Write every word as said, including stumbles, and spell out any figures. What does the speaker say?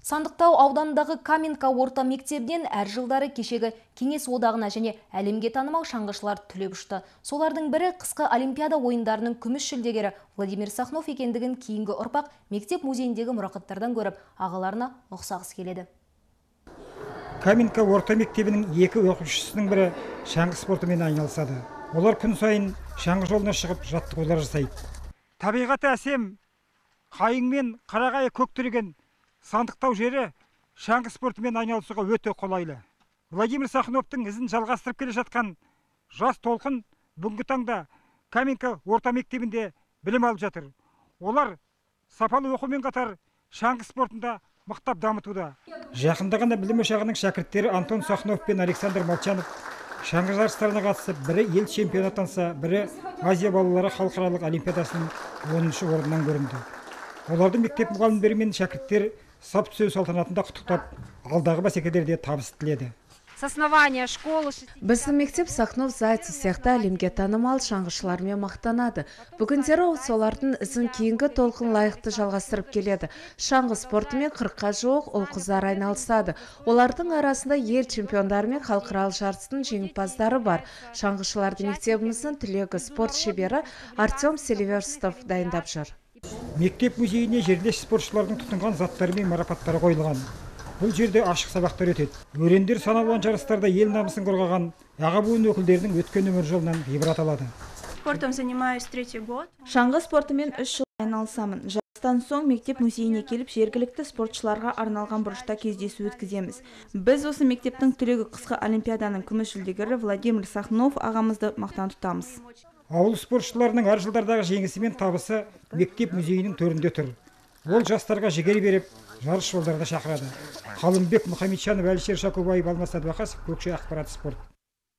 Сандықтау ауданындағы Каменка орта мектебінен әр жылдары кешегі Кеңес одағына және әлемге танымал шаңғышылар түлеп ұшты. Солардың бірі қысқы Олимпиада ойындарының күміс жүлдегері Владимир Сахнов екендігін кейінгі ұрпақ мектеп музейіндегі мұрақаттардан көріп, ағаларына ұқсағысы келеді. Каменка орта мектебінің екі оқушысының бірі шаңғы спортымен айналысады. Олар күн сайын шаңғы жолына шығып жаттығулар жасайды. Табиғаты әсем, қайың мен қарағайы көктірген Сандықтау жері шаңғы спортымен айналысуға өте қолайлы. Владимир Сахновтың ізін жалғастырып келе жатқан жас толқын бүгінгі таңда Каменка орта мектебінде білім алып жатыр. Олар сапалы оқумен қатар шаңғы спортында мықтап дамытуда. Жақында ғана білім ошағының шәкірттері Антон Сахнов пен Александр Молчанов шаңғы жарыстарына қатысып, бірі ел чемпионы атанса, бірі Азия балалары халықаралық олимпиадасының оныншы орнынан көрінді. Оларды мектеп мұғалімдері мен шәкірттер сап түсу салтанатында құттықтап, алдағы бәсекелерде табыс тіледі. Біздің мектеп Сахнов, Зайцев сияқты әлемге танымал шаңғышылармен мақтанады. Бүгіндері солардың ізін кейінгі толқын лайықты жалғастырып келеді. Шаңғы спортымен қырыққа жуық ұл қыздар айналысады. Олардың арасында ел чемпиондары мен халықаралық жарыстың жеңімпаздары бар. Шаңғышыларды мектебіміздің түлегі спорт шебері Артем Селиверстов дайындап жүр. Мектеп музейіне жерлес спортшылардың тұтынған заттары мен марапаттары қойылған. Бұл жерде ашық сабақтар өтеді. Өрендер саналған жарыстарда ел намысын қорғаған аға буын өкілдерінің өткен өмір жолынан ғибрат алады. Шаңғы спортымен үш жыл айналысамын. Жарыстан соң мектеп музейіне келіп, жергілікті спортшыларға арналған бұрышта кездесу өткіземіз. Біз осы мектептің түлегі қысқы олимпиаданың күміс жүлдегері Владимир Сахнов ағамызды мақтан тұтамыз. Ауыл спортшыларының әр жылдардағы жеңісі мен табысы мектеп музейінің төрінде тұр. Ол жастарға жігер беріп, жарыс жолдарда шақырады. Қалымбек Мұхамедшанов, Әлішер Шакубаев, Алмас Сәдуақасов, Көкше ақпарат спорт.